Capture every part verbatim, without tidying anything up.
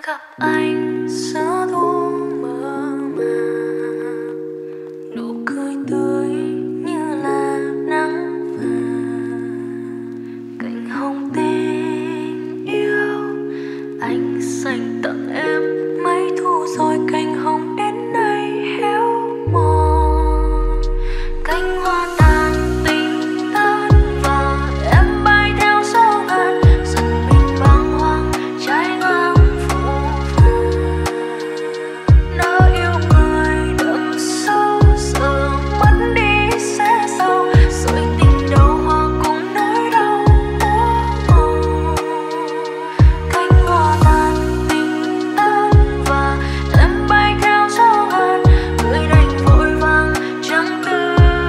gặp anh giữa thu mơ màng, nụ cười tươi như là nắng vàng, cành hồng tình yêu anh dành tặng em. Mấy thu rồi cành hồng đến nay héo mòn, cánh hoa tàn tình tan và em bay theo gió ngàn, dần mình bàng hoàng trái ngang phố phường. Nỡ yêu người đậm sâu giờ mất đi sẽ sao, rồi tình đầu hoa cùng nỗi đau úa màu. Cánh hoa tàn tình tan và em bay theo gió ngàn, người đành vội vàng chẳng từ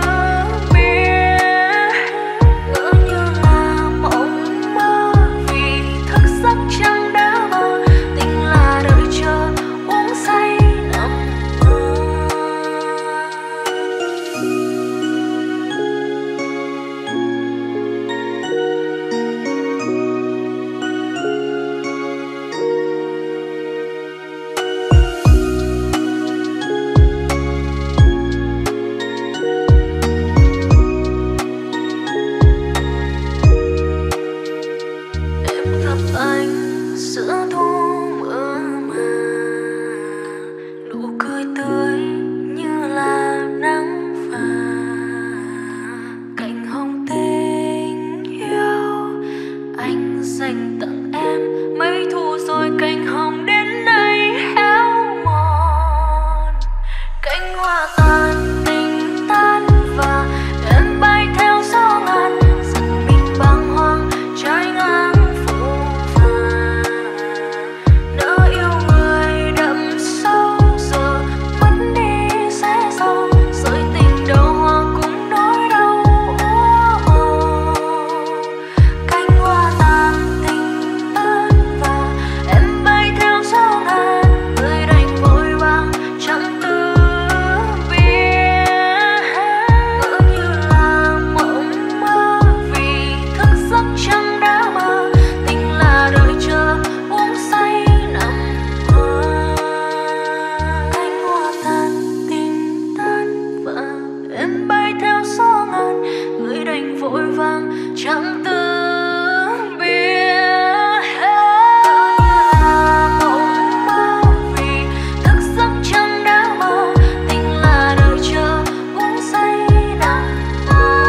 biết. Ngỡ như là mộng mơ vì thức giấc chẳng đã mơ, tình là đợi chờ uống say nằm mơ. Em gặp anh giữa thu mơ màng, nụ cười tươi như là nắng vàng, cành hồng tình yêu anh dành tặng em. Mấy thu rồi cành hồng đến nay héo mòn, cánh hoa tàn tình tan và em bay theo gió ngàn, dần mình bàng hoàng trái ngang phố vàng. Nỡ yêu người đậm sâu giờ mất đi sẽ sao, rồi tình đầu hoa cùng nỗi đau úa màu. Cánh hoa tàn tình tan và em bay theo gió ngàn, người đành vội vàng chẳng từ biết. Ngỡ như là mộng mơ vì thức giấc chẳng đã mơ, tình là đợi chờ uống say nằm mơ. Cánh hoa tàn tình tan và em bay theo gió ngàn, người đành vội vàng chẳng từ biết. Là mộng mơ vì thức giấc chẳng đã mơ, tình là đợi chờ uống say nằm mơ.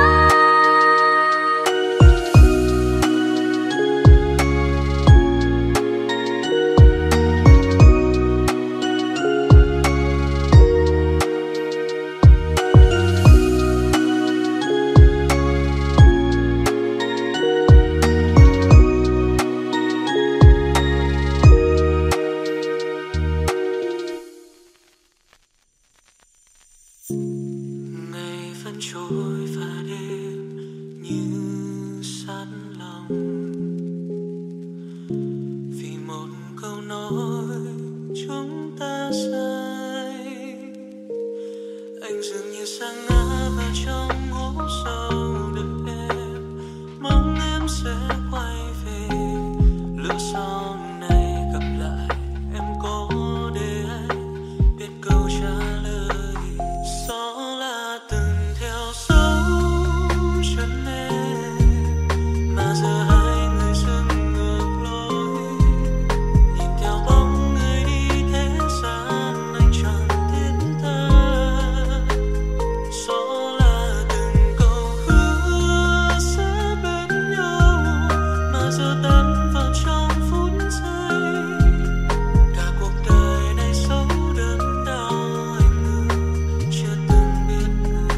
Ngày vẫn trôi và đêm như sát lòng, vì một câu nói chúng ta sai. Anh dường như sa ngã vào trong hố sâu đợi em, mong em sẽ quay về. Lỡ sau này gặp lại em có để anh biết câu trả lời. Gió là từng theo dấu chân em, mà giờ hai người dừng ngược lối. Nhìn theo bóng người đi thế gian anh chẳng thiết tha. Gió là từng câu hứa sẽ bên nhau, mà giờ tan vào trong phút giây. Cả cuộc đời này sâu đớn đau anh ngờ chưa từng biết người.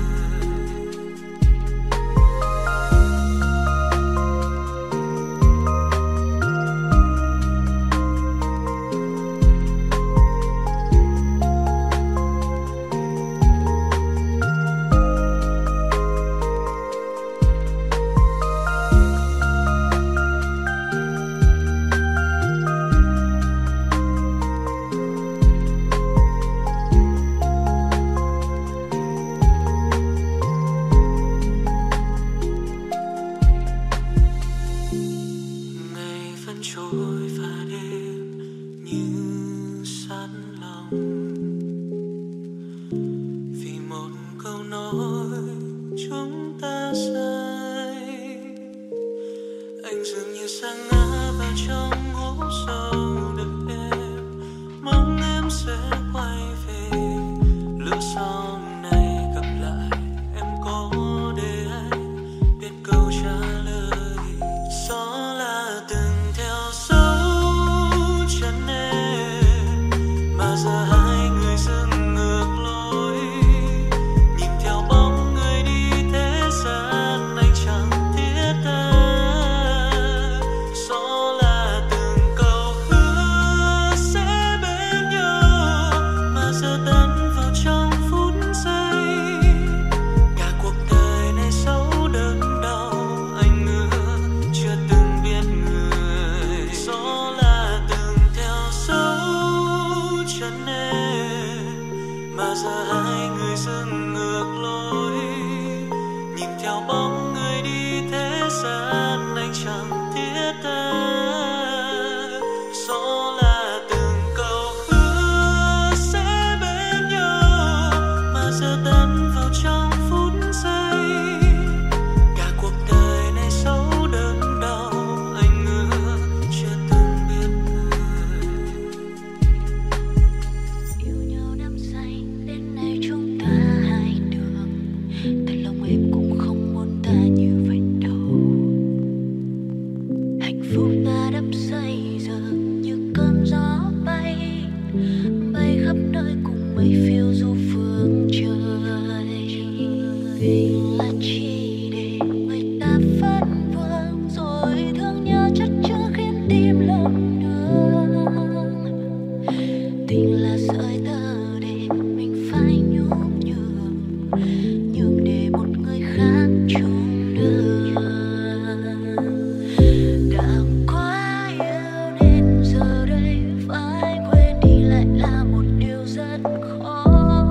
Ngày vẫn trôi và đêm như sẵn lòng vì một câu nói chúng ta sai. Anh dường như sa ngã vào trong hố sâu đợi em, mong em sẽ quay về. Lỡ sau này gặp lại em có để anh biết câu trả lời. Gió là từng theo dấu chân em mà giờ hai người dừng ngược lối. Nhìn theo bóng người đi thế gian anh chẳng thiết tha. Gió là từng câu hứa sẽ bên nhau mà giờ tan vào trong phút giây. Cả cuộc đời này sâu đớn đau anh ngỡ chưa từng biết người. Gió là từng theo dấu chân em mà giờ hai người dừng ngược lối. Nhìn theo bóng người đi thế gian anh chẳng thiết tha. Gió là từng câu hứa sẽ bên nhau mà giờ tan vào trong phút giây. Cả cuộc đời này sâu đớn đau anh ngỡ chưa từng biết người. Yêu nhau đắm say đến nay chúng ta hai đường, thật lòng em cũng không muốn ta như vậy đâu. Hạnh phúc ta đắm say giờ như cơn gió bay, bay khắp nơi cùng mây phiêu du phương trời. Tình là chỉ để người ta phân vân rồi thương nhớ chất chứa khiến tim lầm đường. Tình là sợi tơ để mình phải nhún nhường, nhường để một người khác chung đường. Đã quá yêu nên giờ đây phải quên đi lại là một điều rất khó.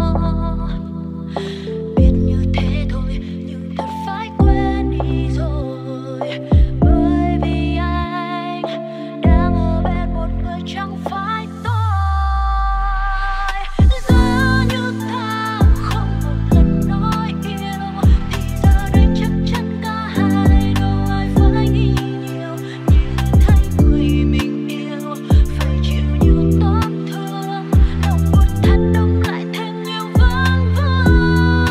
Biết như thế thôi nhưng thật phải quên đi rồi, bởi vì anh đang ở bên một người chẳng phải tôi. Giờ như ta không một lần nói yêu thì giờ đây chắc chắn cả hai đâu ai phải nghĩ nhiều. Nhìn thấy người mình yêu phải chịu nhiều tổn thương, lòng buồn thật đông lại thêm yêu vang vương.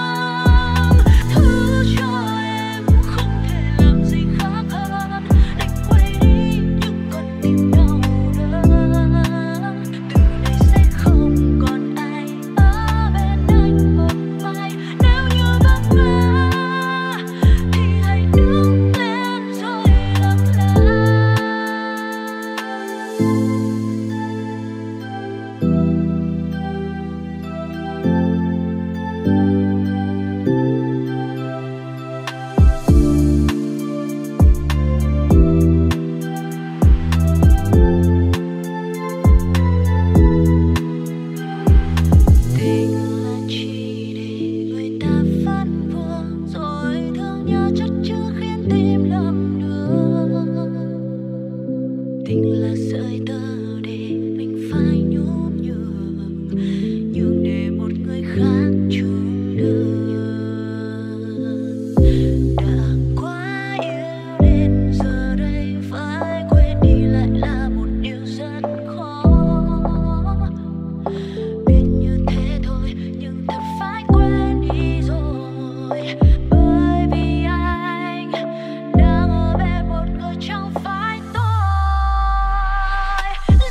Thứ cho em không thể làm gì khác hơn đành quay đi nhưng còn tim đau đớn. Từ đây sẽ không còn ai ở bên anh một mai. Nếu như vắng ngã thì hãy đứng lên rồi làm lại. Tình là chỉ để người ta phân vân rồi thương nhớ chất chứa khiến tim lầm đường. Tình là sợi tơ để mình phải nhún nhường, nhường để một người khác chung đường. Đã quá yêu nên giờ đây phải quên đi lại là một điều rất khó. Biết như thế thôi nhưng thật phải quên đi rồi, bởi vì anh đang ở bên một người chẳng phải tôi.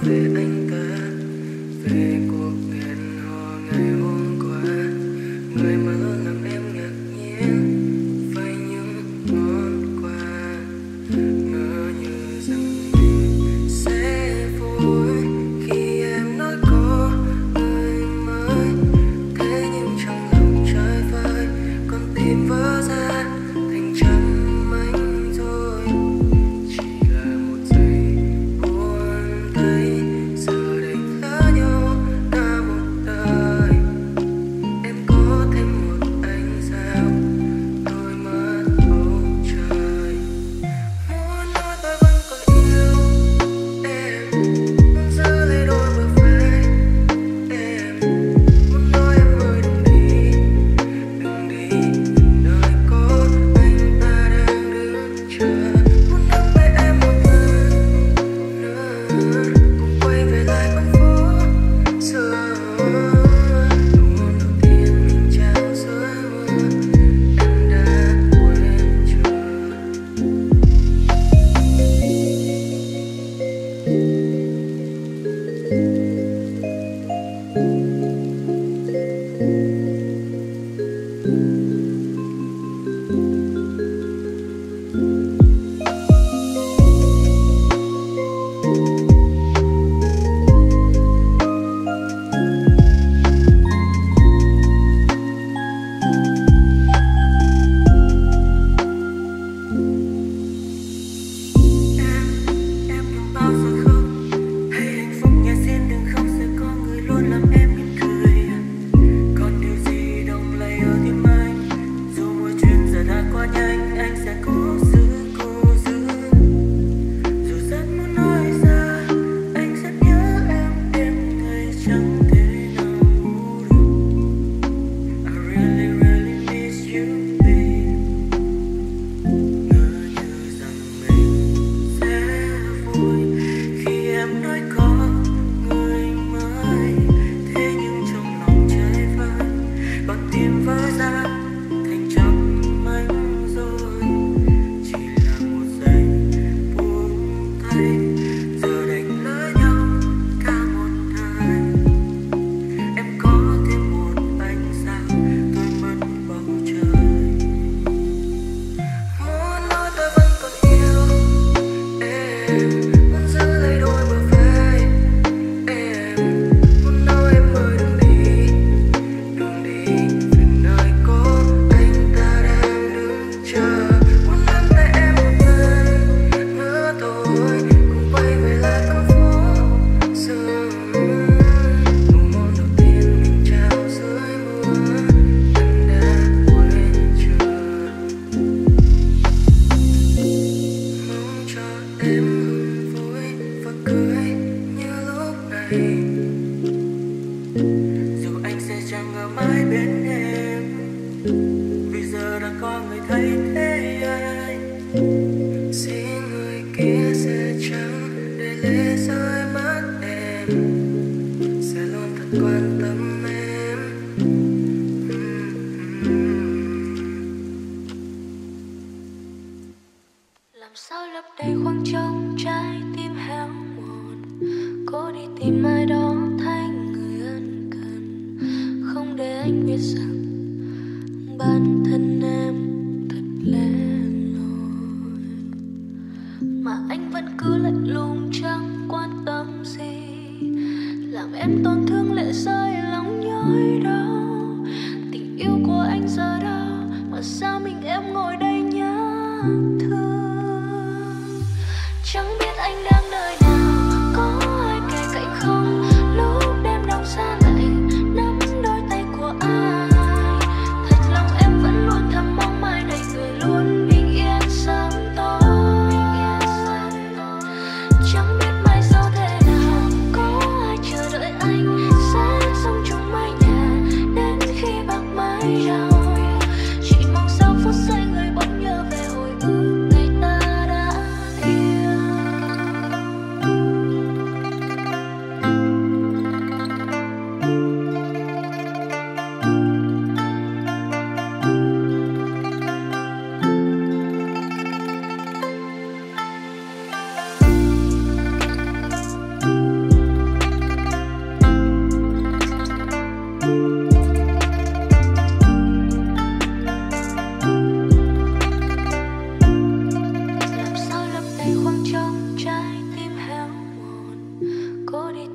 Chẳng biết mai sau thế nào, có ai chờ đợi anh sẽ sống chung mái nhà.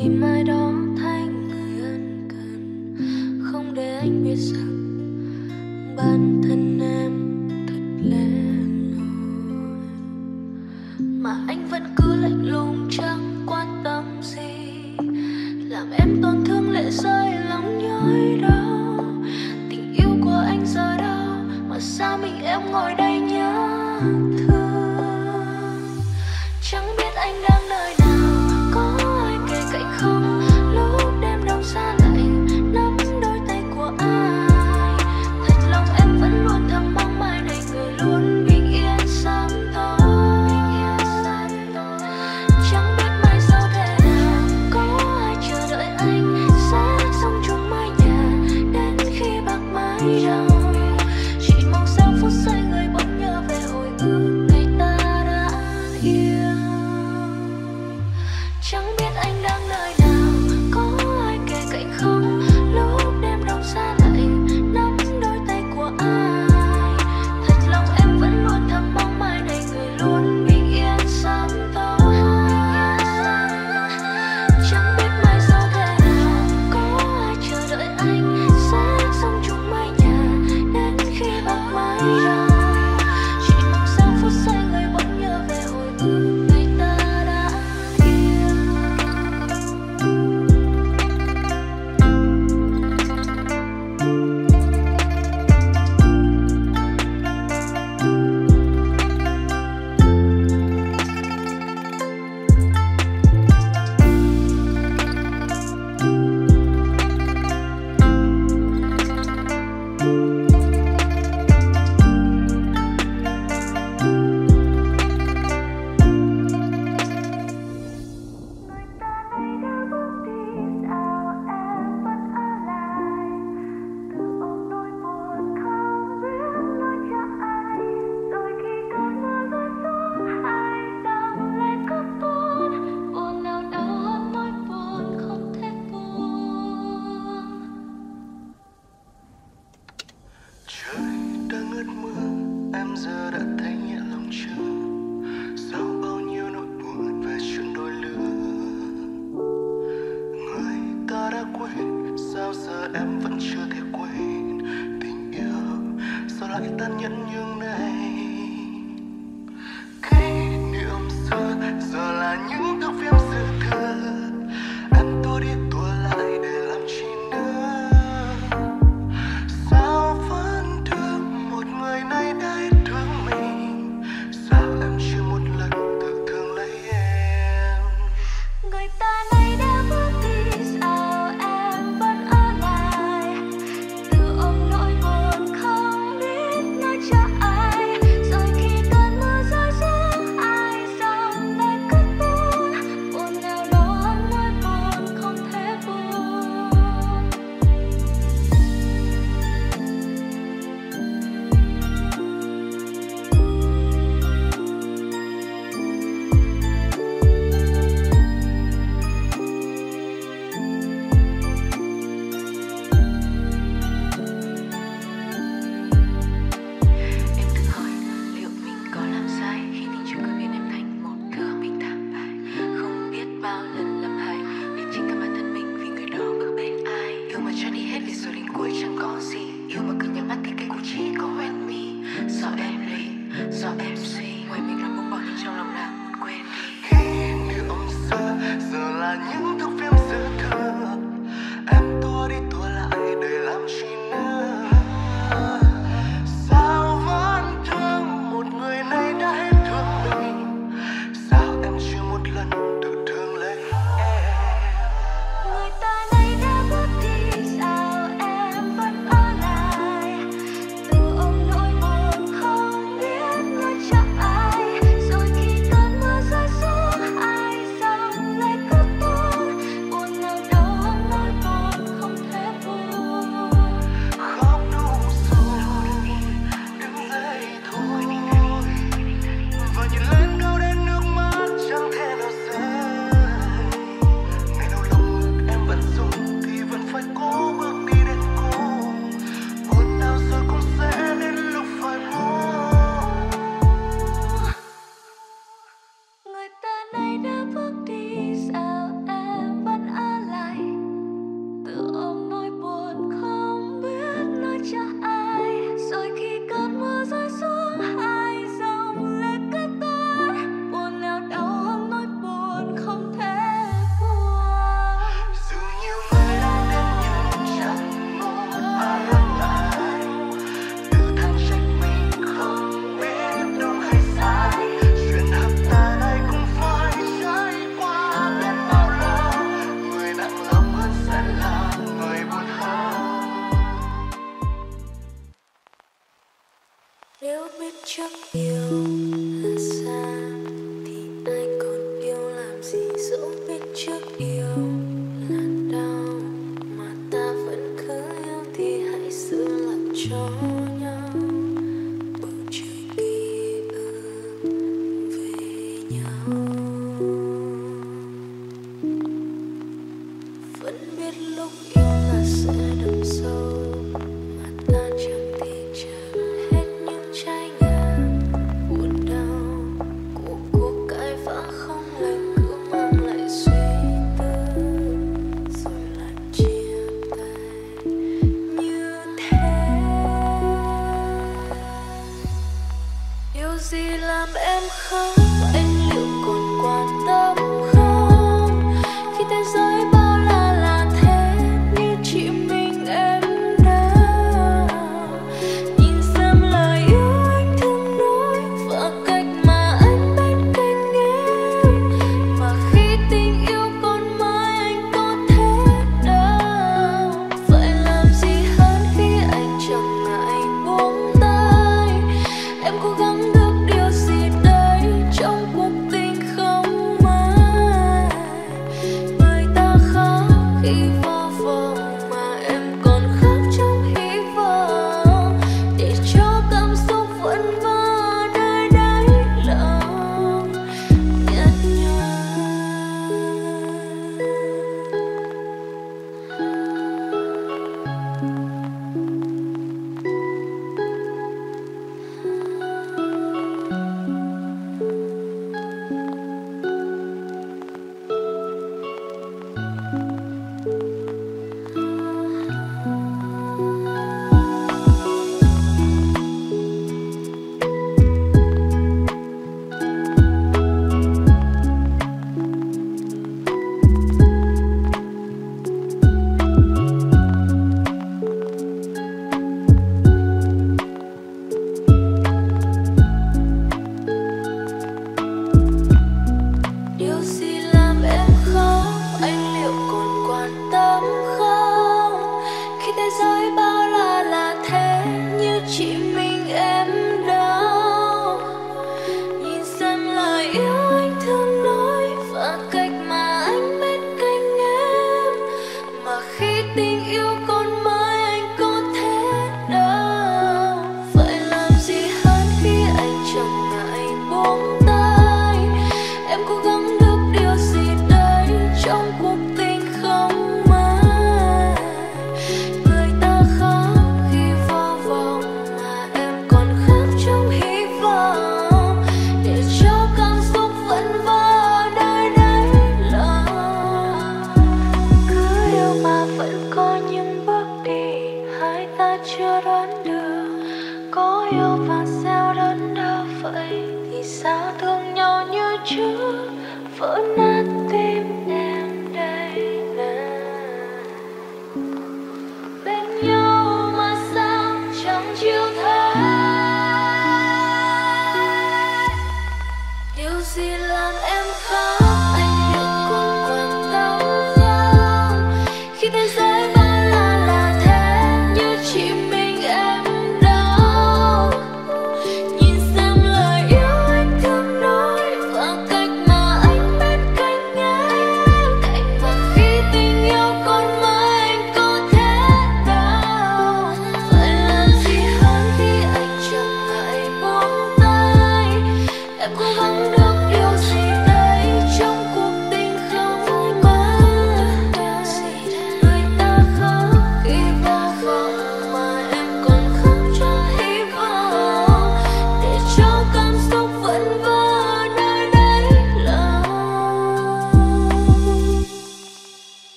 tìm ai đó thành người ân cần, không để anh biết rằng bản thân em thật lẻ loi, mà anh vẫn cứ lạnh lùng chẳng quan tâm gì, làm em tổn thương lệ rơi lòng nhói đau. Tình yêu của anh giờ đâu mà sao mình em ngồi đây nhớ thương. Chẳng biết anh đang nơi nào, có ai kề cạnh không, lúc đêm đông xa lạnh nắm đôi tay của ai. Thật lòng em vẫn luôn thầm mong mai này người luôn bình yên sớm tối. Chẳng biết mai sau thế nào, có ai chờ đợi anh sẽ sống chung mái nhà đến khi bạc mái răng. Chỉ mong sau phút giây người bỗng nhớ về hồi ức ngày ta đã yêu. Chẳng biết anh đang nơi nào, có ai kề cạnh không, lúc đêm đông xa lạnh nắm đôi tay của ai. Thật lòng em vẫn luôn thầm mong mai này người luôn bình yên sớm tối. Chẳng biết mai sau thế nào, có ai chờ đợi anh sẽ sống chung mái nhà đến khi bạc mái răng. Chỉ mong sau phút giây người bỗng nhớ về hồi ức ngày ta đã yêu. Trời đang ướt mưa, em giờ đã thấy nhẹ lòng chưa? Sao bao nhiêu nỗi buồn về chuyện đôi lứa? Người ta đã quên, sao giờ em vẫn chưa thể quên? Tình yêu sao lại tàn nhẫn như này? Kỷ niệm xưa giờ là những thước phim dư thừa, em tua đi tua lại để làm chi nữa? Sao vẫn thương một người nay đã hết thương mình? Sao em chưa một lần tự thương lấy em? Người ta nay đã bước đi, sao em vẫn ở lại? Từ ôm nỗi buồn không biết nói cho ai.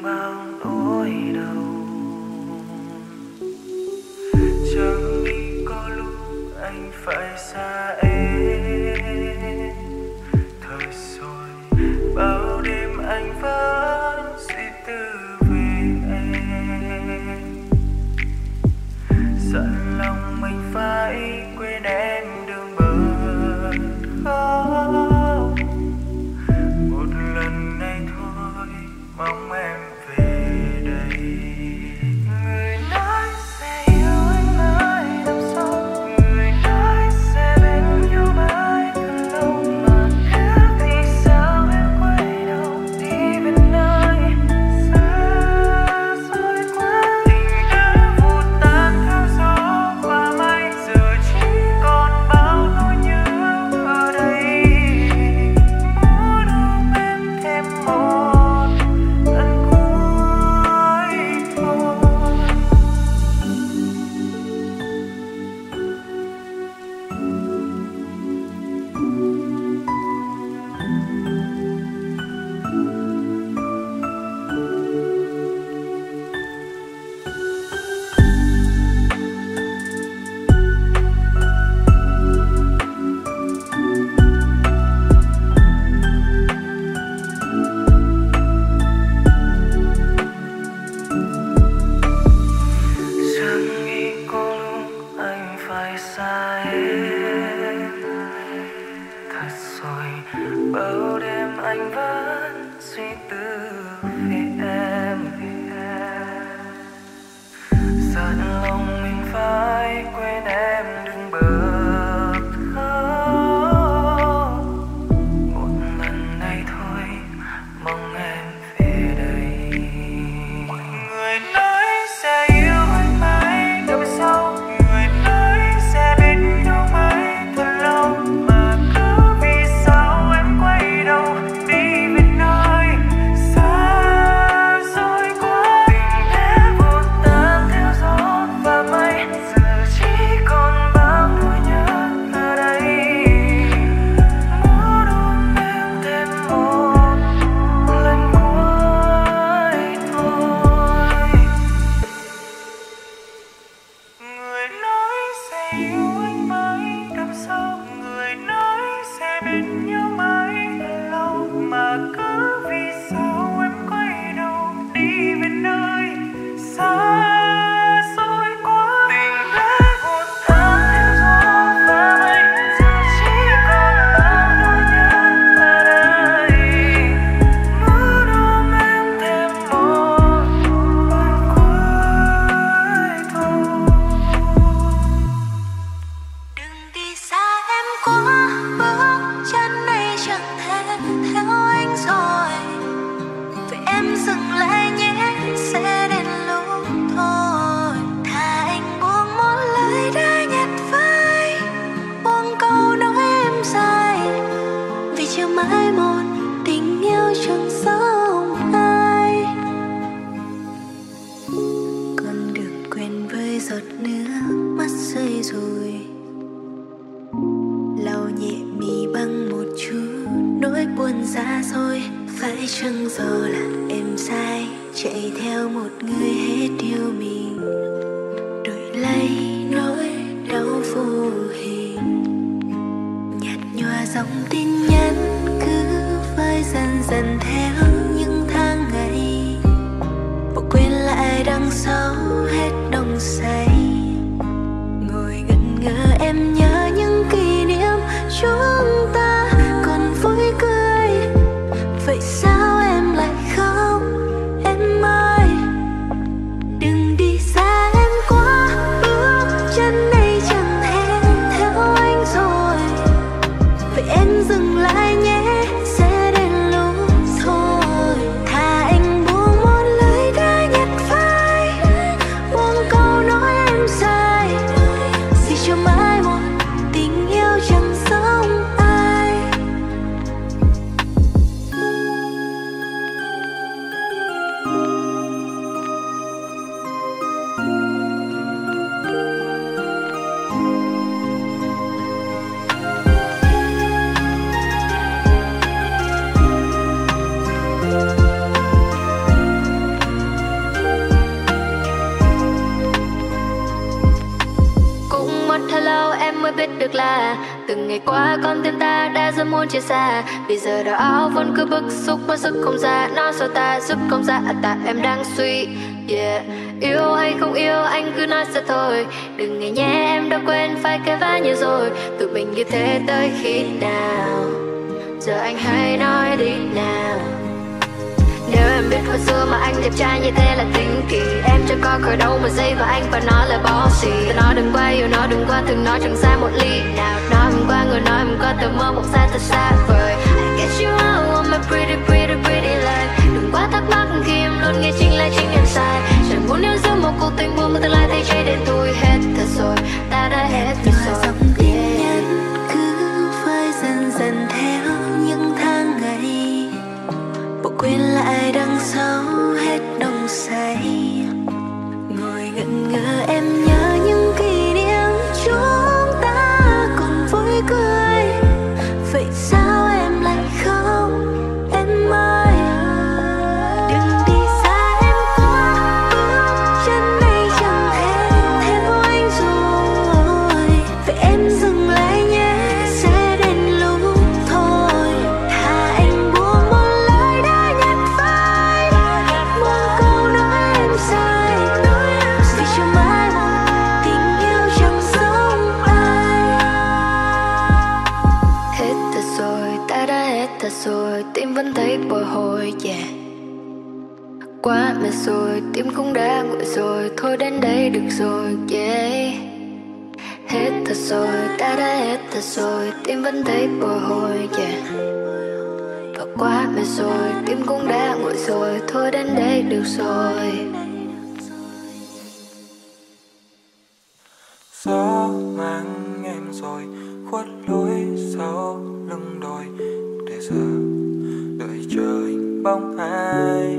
bao nỗi đau. Chẳng nghĩ có lúc anh phải xa em. Thời rồi bao đêm anh vẫn suy tư về em. Giận lòng mình phải quên em đường bờ. Oh, một lần này thôi mong em về đây. Người nói sẽ yêu anh mãi năm sau, người nói sẽ bên nhau mãi thật lâu, mà cứ vì sao em quay đầu đi về nơi xa xôi quá. Tình đã vụt tan theo gió và mây, giờ chỉ còn bao nỗi nhớ ở đây. Muốn ôm em thêm một lần cuối thôi. Chẳng nghĩ có lúc anh phải xa em. Thật rồi bao đêm anh vẫn suy tư về em. Giận lòng mình phải quên em đừng bờ khóc. Một lần này thôi mong em về đây. Người nói sẽ yêu anh mãi năm sau, người nói sẽ bên nhau mãi thật lâu, mà cứ vì sao em quay đầu đi về nơi xa xôi quá. Tình đã vụt tan theo gió và mây, giờ chỉ còn bao nỗi nhớ ở đây. Muốn ôm em thêm một lần cuối thôi. Người nói sẽ yêu anh mãi năm sau, người nói sẽ bên nhau mãi thật lâu, mà cứ vì sao em quay đầu đi về nơi xa xôi quá. Tình đã vụt tan theo gió và mây, giờ chỉ còn bao nỗi nhớ ở đây. Muốn ôm em thêm một lần cuối thôi. Đừng đi xa em quá, bước chân này chẳng thể theo anh rồi. Vậy em dừng lại nhé, sẽ đến lúc thôi. Thà anh buông một lời đã nhạt phai, buông câu nói em dài, vì chưa mãi một tình yêu chẳng sống ai. Con đường quen với giọt nước mắt rơi rồi, lau nhẹ mi bằng một chút nỗi buồn xa xôi. Phải chăng do là em sai, chạy theo một người hết yêu mình, đổi lấy nỗi đau vô hình. Nhạt nhòa dòng tin nhắn cứ vơi dần dần theo những tháng ngày, bỏ quên lại đằng sau hết đông say. Ngồi ngẩn ngơ em nhớ những kỷ niệm chúng ta còn vui cười. Vậy sao em lại khóc em ơi? Đừng đi xa em quá, bước chân này chẳng thể theo anh rồi. Vậy em dừng lại nhé, sẽ đến lúc thôi. biết được là từng ngày qua con tim ta đã rất muốn chia xa. Vì giờ đau áo vẫn cứ bức xúc mất sức không ra. Nói sao ta sức không ra à, tại em đang suy. Yeah. Yêu hay không yêu anh cứ nói sẽ thôi. Đừng nghĩ nhé em đã quên phải cái vá nhiều rồi. Tụi mình như thế tới khi nào? Giờ anh hãy nói đi nào. Nếu em biết hồi xưa mà anh đẹp trai như thế là tính kỳ. Em chẳng có khởi đầu một giây và anh phải nói là bossy. Tôi nói đừng qua yêu nói đừng qua từng nói chẳng xa một ly nào. Nói mình qua người nói mình qua tờ mơ một xa thật xa vời. I get you out on my pretty pretty pretty life. Đừng quá thắc mắc khi em luôn nghe chính là chính em sai. Chẳng muốn nếu giữ một cuộc tình buồn mà tương lai thay trái để tôi hết thật rồi. Ta đã hết thật rồi. Dòng tin nhắn cứ phai dần dần theo những tháng ngày. Bộ quên lại đằng sau hết nồng say. Ngồi ngẩn ngơ em nhớ những kỷ niệm chúng ta cùng vui cười. Vậy sao em lại không em ơi? Đừng đi xa em quá, bước chân này chẳng thể theo anh rồi. Vậy em dừng lại nhé, sẽ đến lúc thôi. Thà anh buông một lời đã nhạt phai, buông câu nói em sai. Vì cho mãi một tình yêu chẳng giống ai. Hết thật rồi, ta đã hết thật rồi. Tim vẫn thấy bồi hồi, yeah. Quá mệt rồi, tim cũng đã nguội rồi. Thôi đến đây được rồi, yeah. Hết thật rồi, ta đã hết thật rồi. Tim vẫn thấy bồi hồi, yeah. Và quá mệt rồi, tim cũng đã nguội rồi. Thôi đến đây được rồi. Gió mang em rồi khuất lối sau lưng đồi. Để giờ đợi trời bóng ai.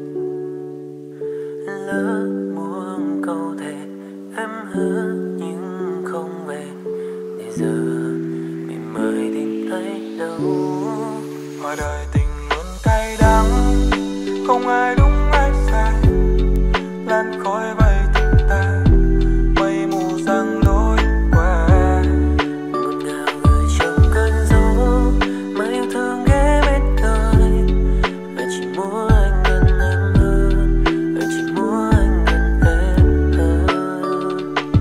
Lỡ muốn câu thề em hứa nhưng không về. Để giờ mình mới tìm thấy đâu. Ngoài đời tình luôn cay đắng, không ai đúng ai sai. Lan khói bay tình ta, mây mù giăng lối qua. Ngọt ngào người trong cơn gió, mà yêu thương ghé bên đời. Anh chỉ muốn anh gần em hơn, anh chỉ muốn anh gần em hơn.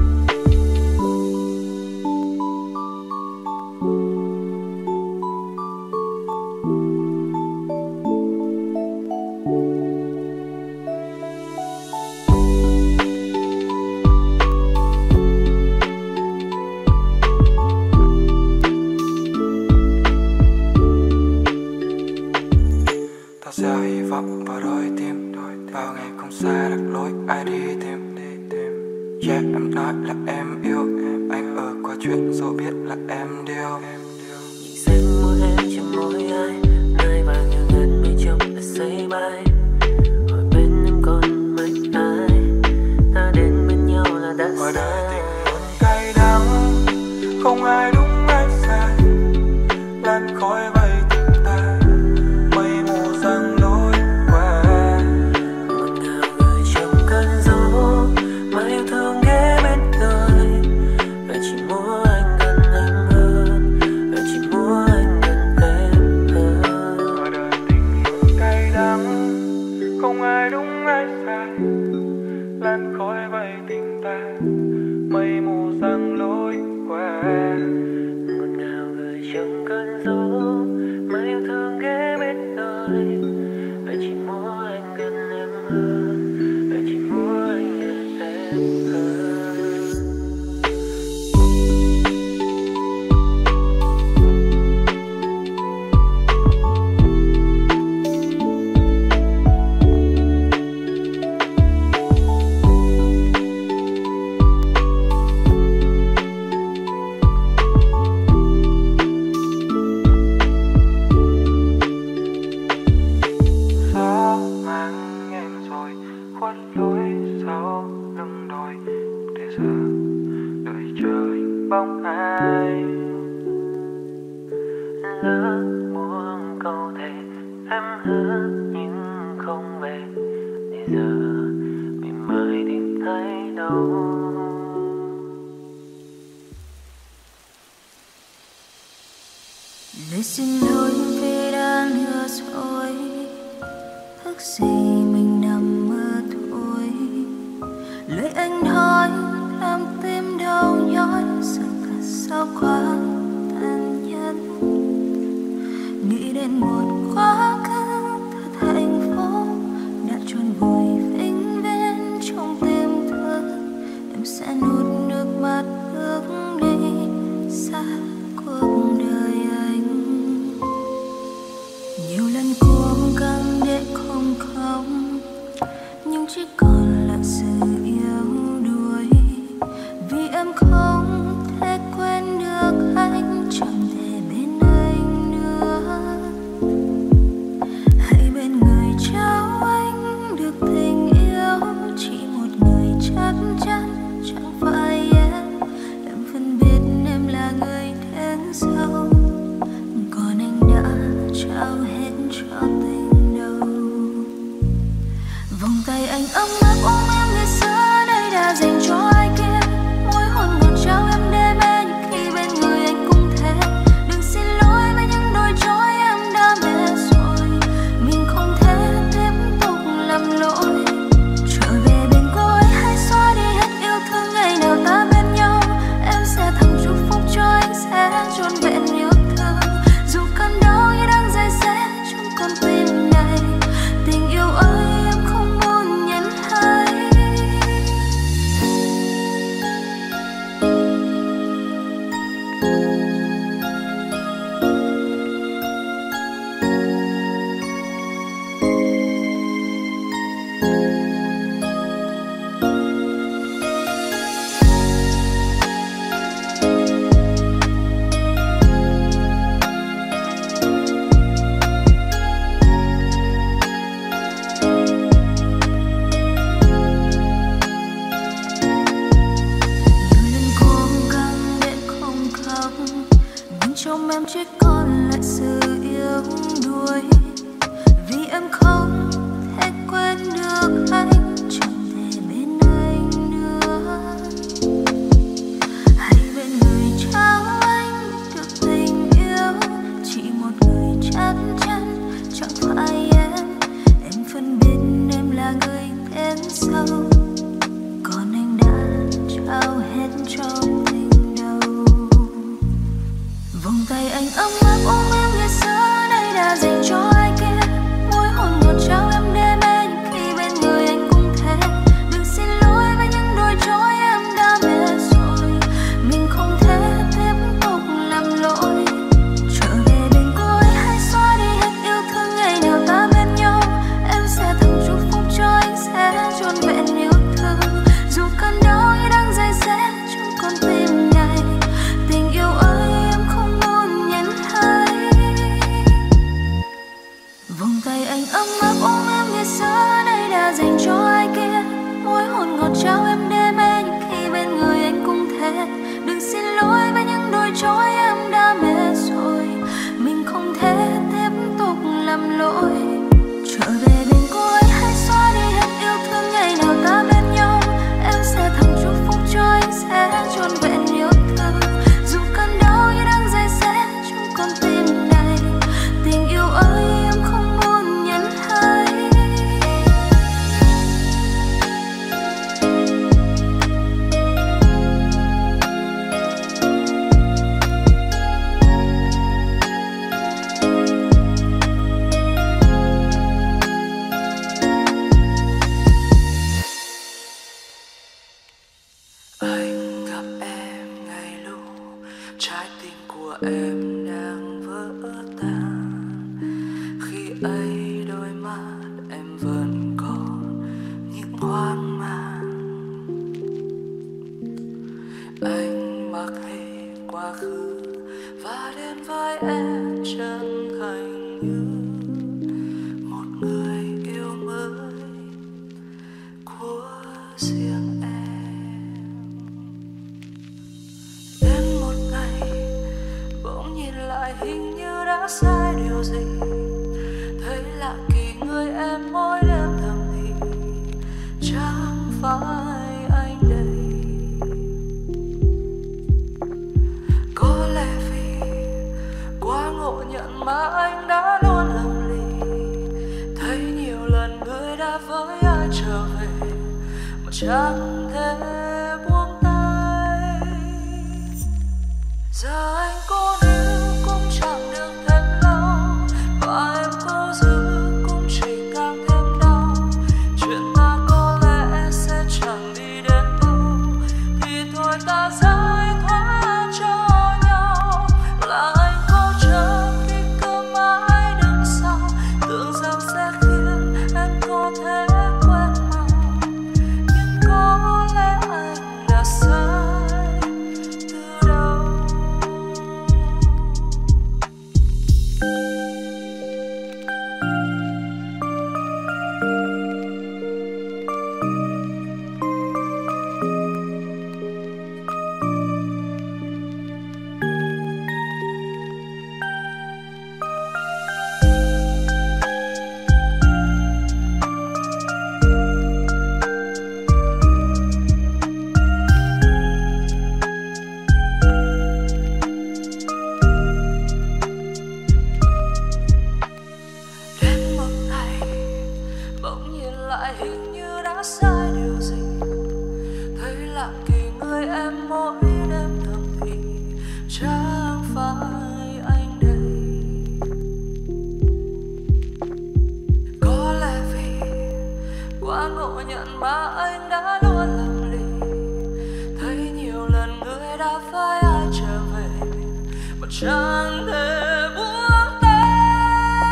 Ta gieo hy vọng vào đôi tim, bao ngày không xa lạc lối ai đi tìm. Yeah, em nói là em yêu em, anh ở qua chuyện dẫu biết là em điêu. Nhìn xem môi em trên môi ai, nơi vàng như ngân mây trong đã say bay. Hỏi bên em còn mấy ai, ta đến bên nhau là đã sai. Ngoài đời tình luôn cay đắng, không ai đúng ai sai. Lan khói bay tình ta, mây mù giăng lối qua. Ngọt ngào người trong cơn gió, mà yêu thương ghé bên đời. Anh chỉ muốn anh gần em hơn, anh chỉ muốn anh gần em hơn. Ngoài đời tình luôn cay đắng, không ai đúng ai sai. Lan khói bay tình ta, mây mù giăng lối qua. Ngọt ngào người trong cơn gió, mà yêu thương ghé bên đời. Anh chỉ muốn anh gần em hơn, anh chỉ muốn anh gần em hơn. Gió mang em rồi khuất lối sau lưng đồi. Để giờ đợi trời bóng ai. Lỡ muốn câu thề em hứa nhưng không về. Để giờ mình mới tìm thấy đâu. Lời xin lỗi vì đã lừa dối, thức gì mình nằm mơ thôi. Lời anh nói làm tim đau nhói, sự thật sao quá tàn nhẫn. Nghĩ đến một quá khứ thật hạnh phúc đã trôn vùi vĩnh viễn trong tim thương. Em sẽ nuốt nước mắt bước đi xa cuộc đời anh. Nhiều lần cố gắng để không khóc, nhưng chỉ còn lại sự yếu đuối. Vì em không thể quên được anh, chẳng thể bên anh nữa. Hãy bên người trao anh được tình yêu, chỉ một người chắc chắn chẳng phải em. Em phân biết em là người đến sau, còn anh đã trao hết cho tình đầu. Vòng tay anh ấm áp ôm em ngày xưa đây đã dành cho ai kia. Môi hôn ngọt trao em đê mê, nhưng khi bên người anh cũng thế. Đừng xin lỗi với những đôi chối em đã mệt rồi. Mình không thể tiếp tục làm lỗi. Trở về bên cô ấy, hãy xóa đi hết yêu thương ngày nào ta bên nhau. Em sẽ thầm chúc phúc cho anh sẽ trọn vẹn yêu thương. Dù cơn đau như đang dày xéo trong con tim này, tình yêu ơi em không muốn nhận thấy. Trong em chỉ còn lại sự yếu đuối. Vì em không thể quên được anh, chẳng thể bên anh nữa. Hãy bên người trao anh được tình yêu, chỉ một người chắc chắn chẳng phải em. Em phân biết em là người đến sau, còn anh đã trao hết cho tình đầu. Vòng tay anh ấm áp ôm em ngày xưa đây đã dành cho ai kia. Môi hôn ngọt trao em đê mê, nhưng khi bên người anh cũng thế. Đừng xin lỗi với những đôi chối em đã mệt rồi. Mình không thể tiếp tục làm lỗi. Trở về bên cô ấy, hãy xóa đi hết yêu thương ngày nào ta bên nhau. Em sẽ thầm chúc phúc cho anh sẽ trọn vẹn yêu thương. Dù cơn đau như đang dày xéo trong con tim này, tình yêu ơi vòng tay anh ấm áp ôm em ngày xưa đây đã dành cho ai kia. Môi hôn ngọt trao em đê mê, nhưng khi bên người anh cũng thế. Đừng xin lỗi với những đôi chối em đã mệt rồi. Mình không thể tiếp tục làm lỗi. Trở về bên cô ấy, hãy xóa đi hết yêu thương ngày nào ta bên nhau. Em sẽ thầm chúc phúc cho anh sẽ trọn vẹn yêu thương. Dù cơn đau như đang dày xéo trong con tim này, tình yêu ơi em không muốn nhận thấy. Anh gặp em ngày lúc trái tim của em đang vỡ tan. Khi ấy đôi mắt em vẫn còn những hoang mang. Anh mặc hết quá khứ và đến với em chân thành như một người yêu mới của riêng em. Đến một ngày bỗng nhìn lại hình như đã sai điều gì. Thấy lạ kỳ người em mỗi đêm thầm thì chẳng phải anh đây. Có lẽ vì quá ngộ nhận ai trở về mà chẳng thể buông tay. Giờ anh cố níu cũng chẳng được thêm lâu, và em cố giữ cũng chỉ càng thêm đau. Chuyện ta có lẽ sẽ chẳng đi đến đâu, thì thôi ta giải thoát cho nhau. Là anh cố chấp khi cứ mãi đứng sau, tưởng rằng sẽ khiến em có thể quên mau. Nhưng có lẽ anh đã sai từ đầu. Đến một ngày bỗng nhiên lại hình như đã sai điều gì, thấy lặng kỳ người em mỗi đêm thầm thì chẳng phải anh đây. Có lẽ vì quá ngộ nhận mà anh đã luôn lặng lì, thấy nhiều lần người đã phải ai trở về mà chẳng thể buông tay.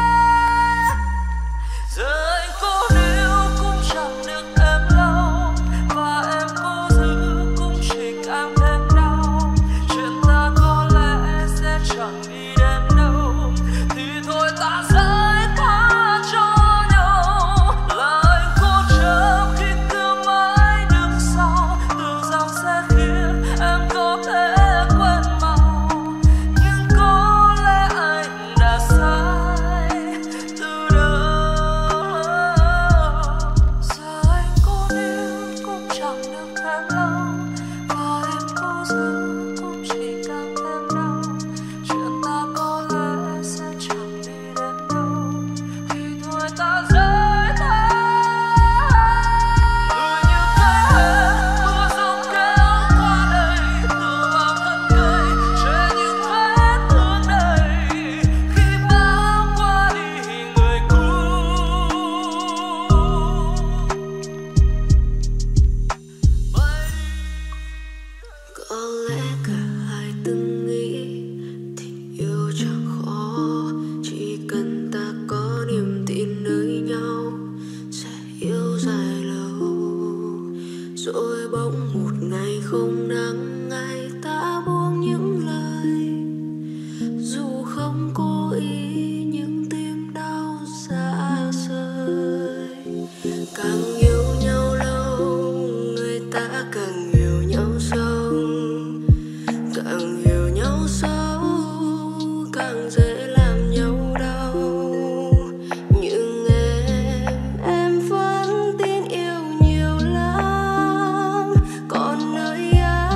Giờ anh cố níu cũng chẳng được thêm lâu, và em cố giữ cũng chỉ càng thêm đau. Chuyện ta có lẽ sẽ chẳng đi đến đâu, thì thôi ta giải thoát cho nhau. Là anh cố chấp khi cứ mãi đứng sau, tưởng rằng sẽ khiến em có thể quên mau. Nhưng có lẽ anh đã sai từ đầu. Giờ anh cố níu cũng chẳng được thêm lâu, và em cố giữ cũng chỉ càng thêm đau. Chuyện ta có lẽ sẽ chẳng đi đến đâu, thì thôi ta giải thoát. Người như cây hết mưa rông kéo qua đây, tựa vào thân cây che những vết thương đầy. Khi bão qua đi người cũ bay đi. Có lẽ cả hai từng nghĩ tình yêu chẳng khó, chỉ cần ta có niềm tin nơi nhau sẽ yêu dài lâu. Rồi bỗng một ngày không nắng, ngày ta buông những lời, dù không cố ý nhưng tim đau xa rời. Càng yêu nhau lâu, người ta càng yêu nhau sâu, càng yêu nhau sâu càng dễ làm nhau đau. Nhưng em, em vẫn tin yêu nhiều lắm, còn nơi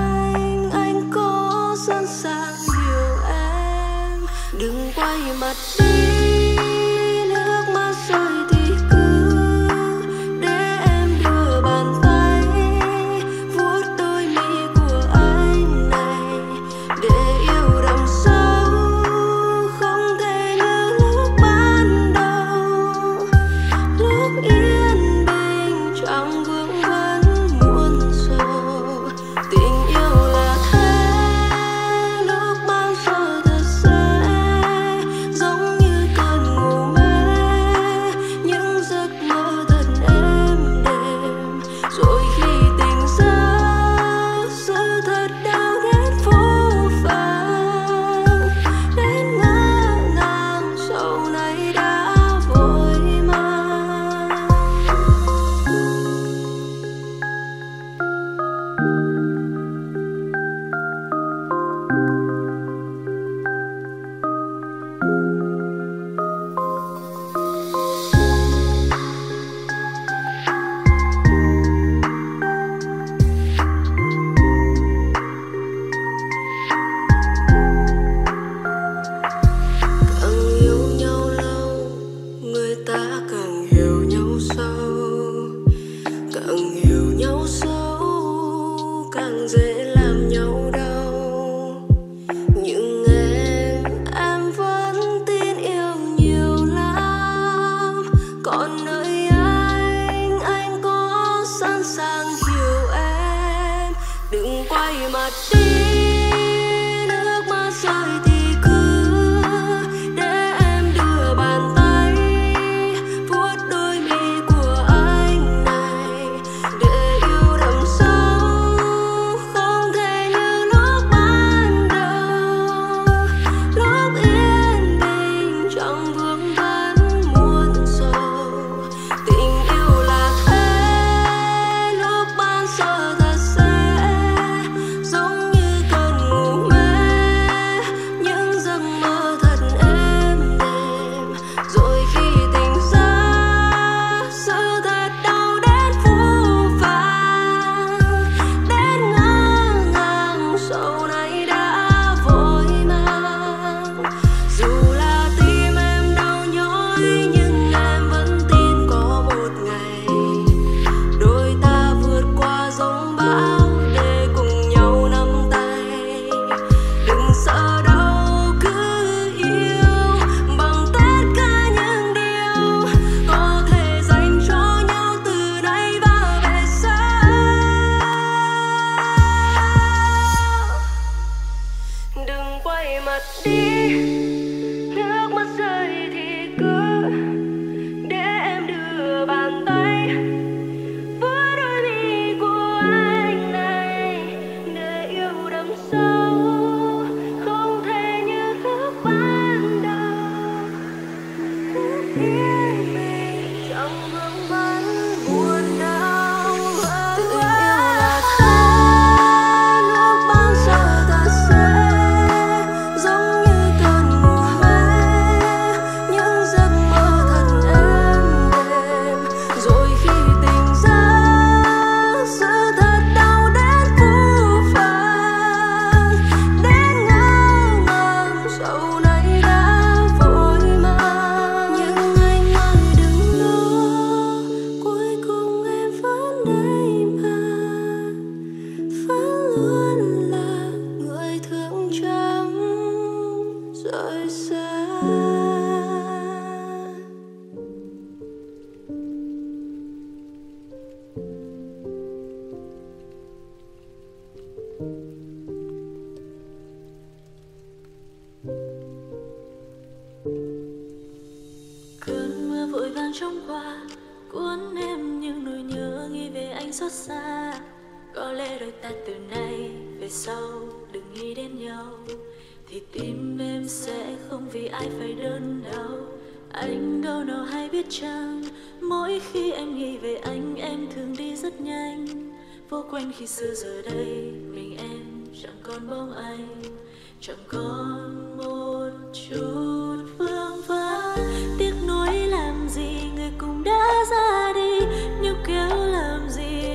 Khi xưa giờ đây mình em chẳng còn bóng anh, chẳng còn một chút vương vấn. Tiếc nuối làm gì người cũng đã ra đi, níu kéo làm gì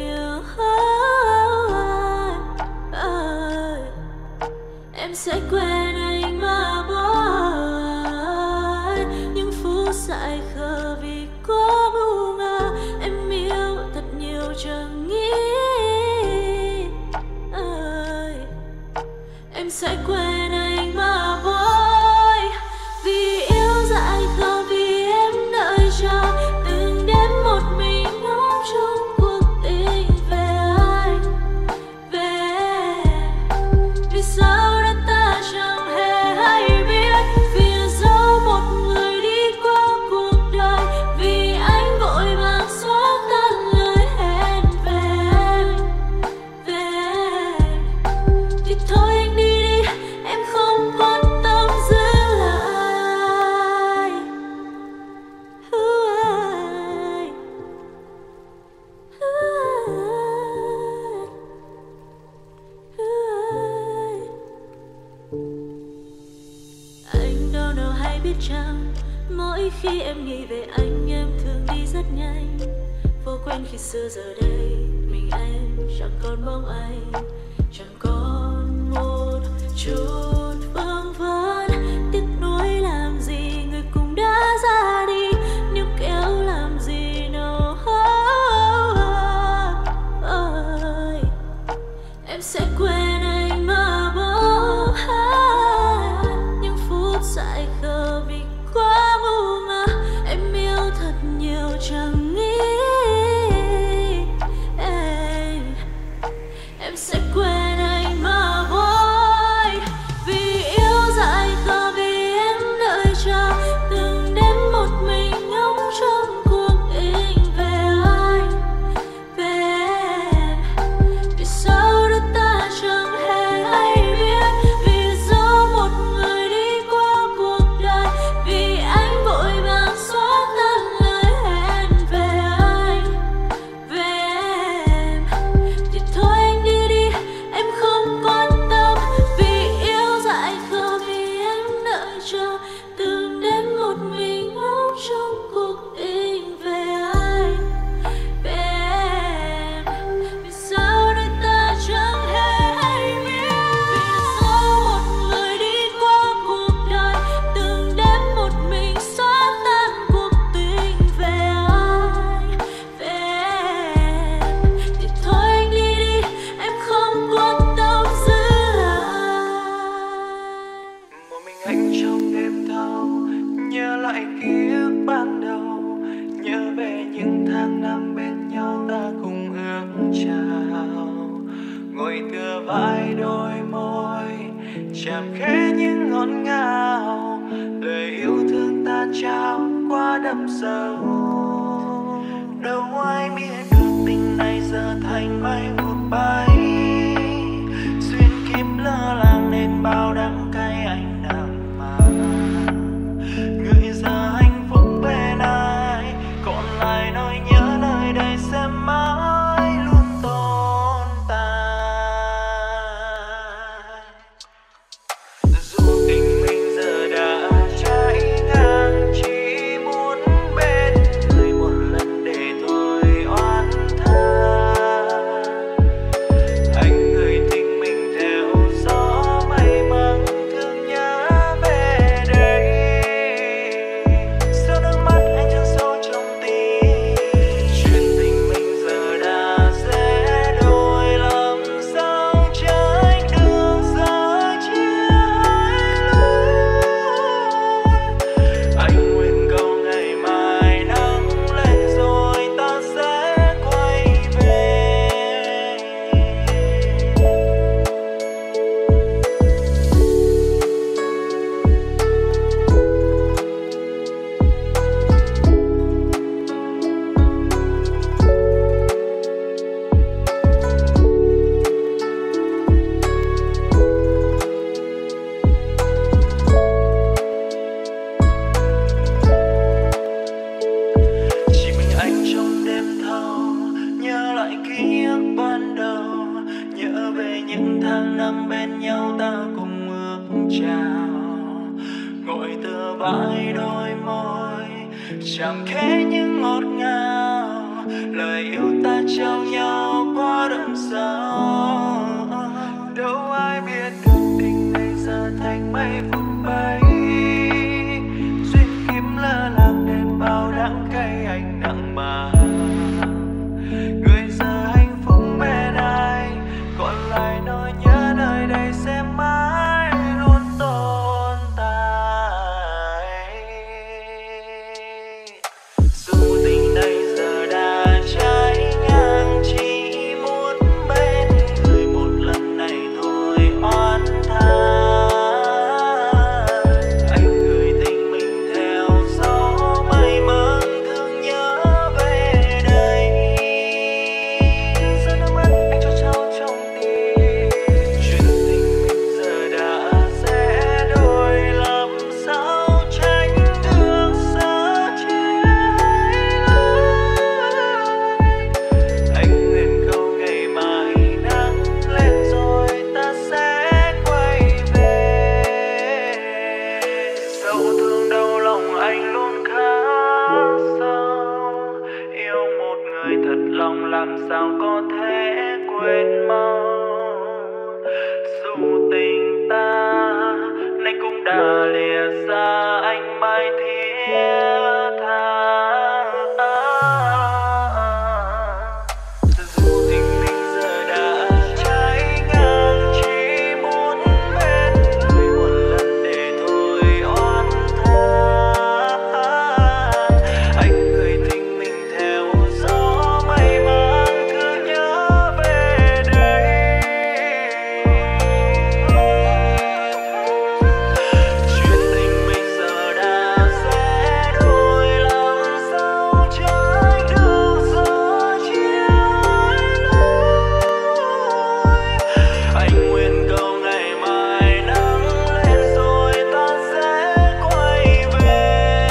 ơi. Em sẽ quên anh mà bỏ những phút dại khờ vì quá ngu ngơ. Em yêu thật nhiều chẳng nghĩ em sẽ quên anh mà vội, vì yêu dại khờ, vì em đợi chờ từng đêm một mình ngóng trong cuộc tình về anh, về vì sao đã ta chẳng hề hay biết, vì dấu một người đi qua cuộc đời, vì anh vội vàng xóa tan lời hẹn về anh, về thì thôi anh đi. Mỗi khi em nghĩ về anh em thường đi rất nhanh, vô quên khi xưa giờ đây mình em chẳng còn bóng anh, chẳng còn một chút vương vấn. Tiếc nuối làm gì người cũng đã ra đi, níu kéo làm gì nào ơi. Em sẽ quên anh mà bỏ những phút dại khờ vì quá ngu ngơ. Em yêu thật nhiều chẳng nghĩ em, em sẽ quên anh mà chạm khẽ những ngọt ngào, lời yêu thương ta trao qua đậm sâu. Đâu ai biết được tình này giờ thành mây vụt bay, xuyên kiếp lơ làng nên bao đắng cay anh nặng mà. Người giờ hạnh phúc bên ai, còn lại nỗi nhớ nơi đây sẽ mãi luôn tồn tại. Dù tình mình giờ đã cháy ngang, chỉ muốn bên người một lần để thôi oán than. Anh gửi tình mình theo gió mây mang thương nhớ về đây. Sao nước mắt anh chôn sâu trong tim, chuyện tình mình giờ đã sẽ đôi, làm sao tránh được giờ chia hai lối. Anh nguyện cầu ngày mai nắng lên rồi ta sẽ quay về. Chỉ mình anh trong đêm thâu, nhớ lại ký ức ban đầu, nhớ về những tháng năm bên nhau ta cùng ước chào. Ngồi tựa vai đôi môi, chạm khẽ những ngọt ngào, lời yêu ta trao nhau qua đậm sâu. Đâu ai biết được tình này giờ thành mây vụt bay, duyên kiếp lơ làng nên bao đắng cay anh nặng mà. Người giờ hạnh phúc bên ai, còn lại nỗi nhớ nơi đây sẽ mãi luôn tồn tại. Dù tình này giờ đã cháy ngang, chỉ muốn bên người một lần này thôi oán than. Anh gửi tình mình theo gió mây mang thương nhớ về đây. Giờ nước mắt anh cho trao trong tim, chuyện tình mình giờ đã sẽ đôi, làm sao tránh được giờ chia hai lối. Anh nguyện cầu ngày mai nắng lên rồi ta sẽ quay về. Dẫu thương đau lòng anh luôn khá sâu, yêu một người thật lòng làm sao có thể quên mau. Dù tình ta nay cũng đã lìa xa, anh mãi thiết tha. Dù tình mình giờ đã cháy ngang, chỉ muốn bên người một lần để thôi oán than. Anh gửi tình mình theo gió mây mang cứ nhớ về đây. Chuyện tình mình giờ đã sẽ đôi, làm sao tránh được giờ chia hai lối. Anh nguyện cầu ngày mai nắng lên rồi ta sẽ quay về.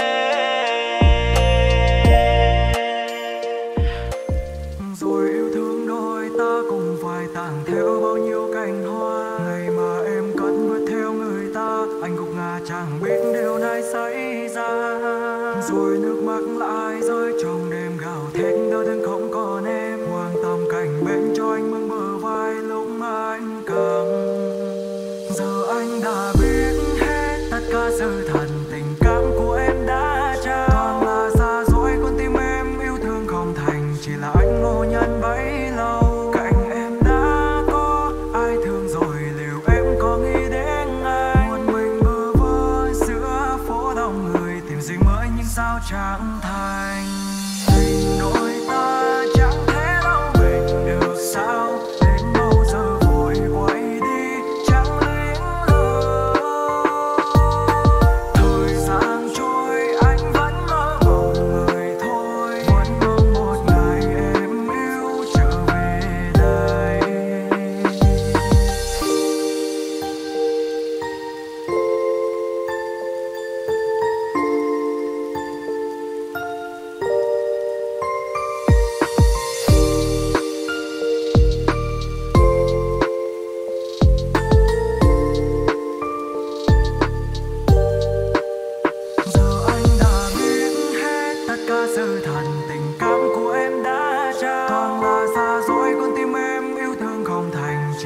Rồi yêu thương đôi ta cùng phải tàng theo bao nhiêu cành hoa. Ngày mà em cất bước theo người ta, anh gục ngã chẳng biết điều này xảy ra. Rồi nước mắt lại rơi trong đêm gào thét, đau thương không còn em quan tâm cảnh bên cho anh mừng bờ vai lúc anh cần. Giờ anh đã biết hết tất cả sự thật, tình cảm của em đã trao. Còn là xa dối con tim em yêu thương không thành, chỉ là anh ngộ nhận bấy lâu. Cạnh em đã có ai thương rồi, liệu em có nghĩ đến anh? Một mình bơ vơ giữa phố đông người, tìm gì mới nhưng sao chẳng thành. Tình đôi ta chẳng thể đâu bền được sao, đến bao giờ vội quay đi chẳng luyến lời.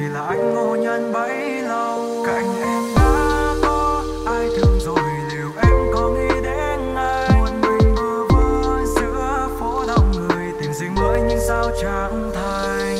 chỉ là anh ngô nhân bấy lâu. Cạnh em đã có ai thương rồi, liệu em có nghĩ đến ai? Một mình bơ vơ giữa phố đông người, tìm gì mới nhưng sao chẳng thấy.